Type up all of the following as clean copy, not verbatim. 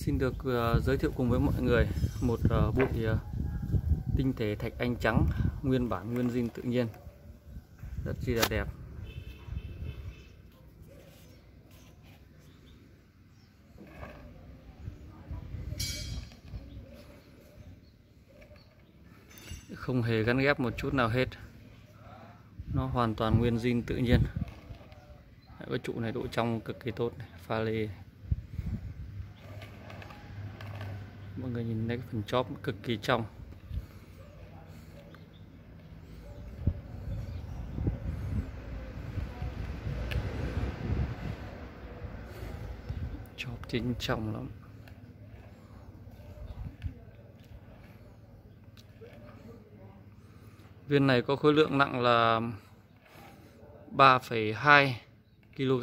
Xin được giới thiệu cùng với mọi người một bụi tinh thể thạch anh trắng nguyên bản, nguyên zin tự nhiên, rất chi là đẹp. Không hề gắn ghép một chút nào hết, nó hoàn toàn nguyên zin tự nhiên. Cái trụ này độ trong cực kỳ tốt này, pha lê. Mọi người nhìn thấy cái phần chóp cực kỳ trong. Chóp chính trong lắm. Viên này có khối lượng nặng là 3,2 kg.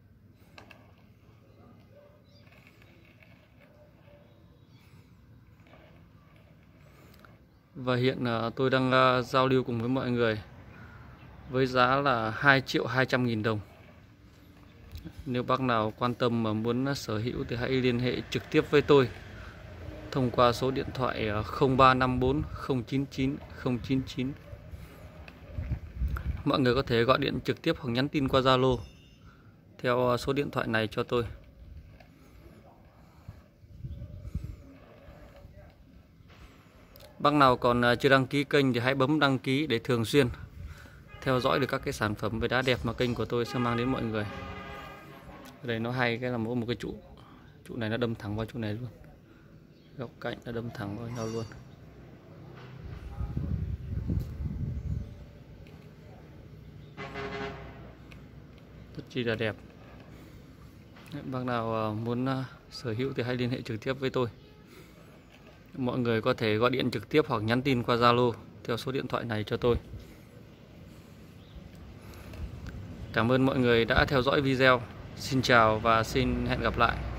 Và hiện tôi đang giao lưu cùng với mọi người với giá là 2.200.000 đồng. Nếu bác nào quan tâm mà muốn sở hữu thì hãy liên hệ trực tiếp với tôi thông qua số điện thoại 0354 099 099. Mọi người có thể gọi điện trực tiếp hoặc nhắn tin qua Zalo theo số điện thoại này cho tôi. Bác nào còn chưa đăng ký kênh thì hãy bấm đăng ký để thường xuyên theo dõi được các cái sản phẩm về đá đẹp mà kênh của tôi sẽ mang đến mọi người. Ở đây nó hay cái là một cái trụ này nó đâm thẳng vào chỗ này luôn, góc cạnh nó đâm thẳng vào nhau luôn. Rất chi là đẹp. Bác nào muốn sở hữu thì hãy liên hệ trực tiếp với tôi. Mọi người có thể gọi điện trực tiếp hoặc nhắn tin qua Zalo theo số điện thoại này cho tôi. Cảm ơn mọi người đã theo dõi video. Xin chào và xin hẹn gặp lại.